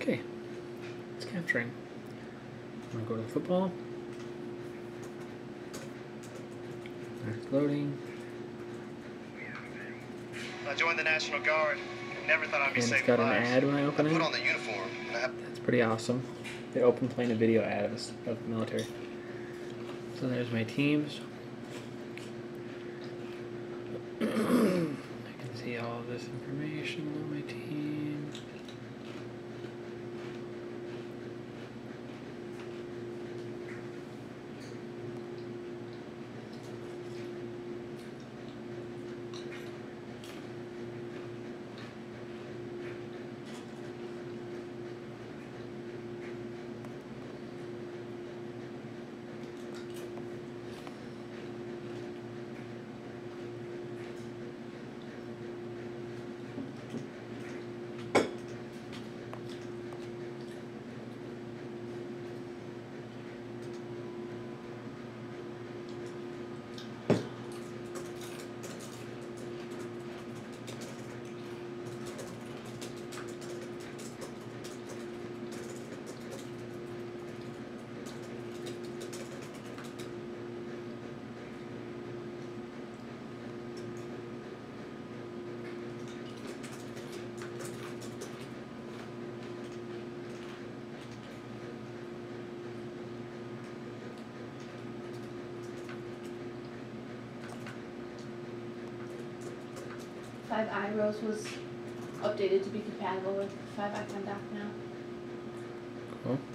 Okay, it's capturing. I'm gonna go to the football. It's loading. I joined the National Guard. Never thought I'd be saving got lives. an ad when I open it. Put on the uniform. That's pretty awesome. They open playing a video ad of the military. So there's my teams. I can see all of this information on my team. Five iRose was updated to be compatible with 5 Icon Dock now. Cool.